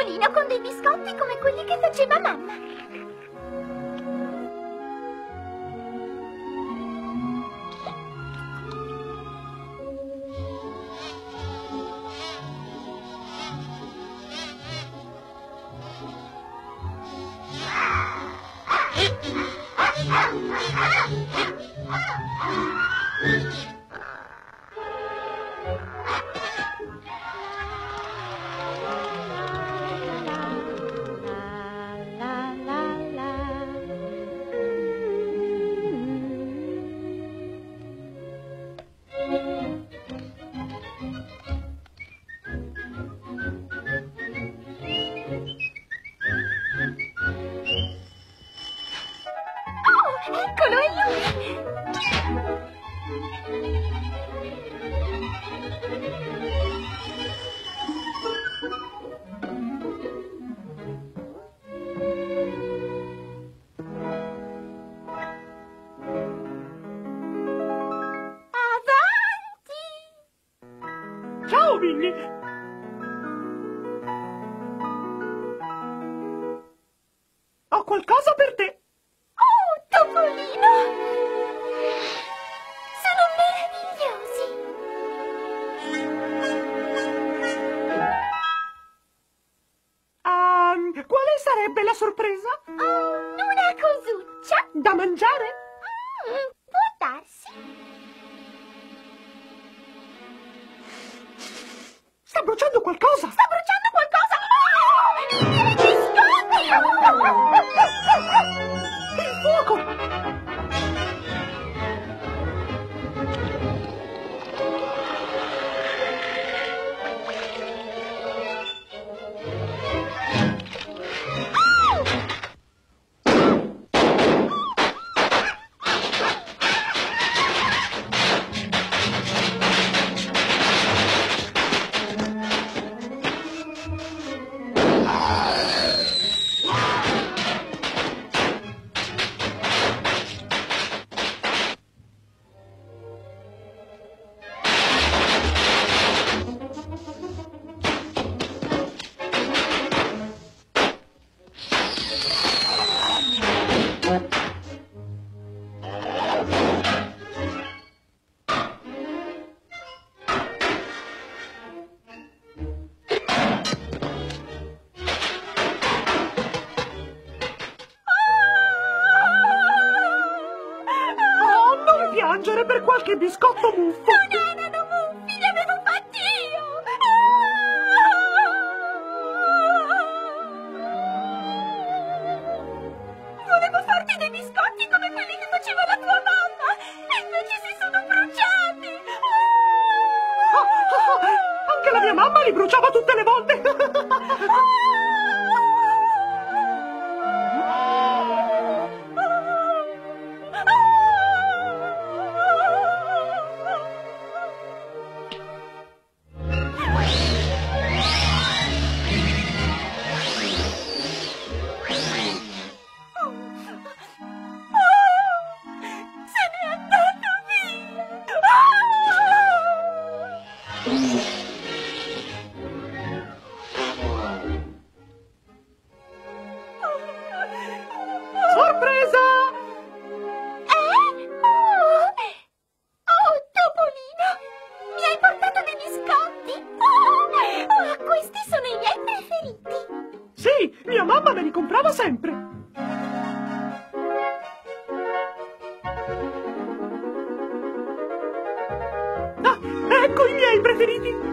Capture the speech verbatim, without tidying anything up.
Topolino con dei biscotti come quelli che faceva mamma. Eccolo, è lui! Avanti! Ciao, Minnie! Ho qualcosa per te! Oh, Topolino! Sono meravigliosi! Um, quale sarebbe la sorpresa? Oh, una cosuccia! Da mangiare? Mm, può darsi. Sta bruciando qualcosa! Sta bruciando qualcosa! Oh, i miei biscotti! Il fuoco! Piangere per qualche biscotto muffo. Non erano muffi, li avevo fatti io! Volevo farti dei biscotti come quelli che faceva la tua mamma e invece si sono bruciati! Oh, oh, oh, anche la mia mamma li bruciava tutte le volte. Se n'è andato via! Sorpresa! Eh? Oh! Oh, Topolino! Mi hai portato dei biscotti! Oh! Oh, questi sono i miei preferiti! Sì, mia mamma me li comprava sempre. Ah, ecco i miei preferiti.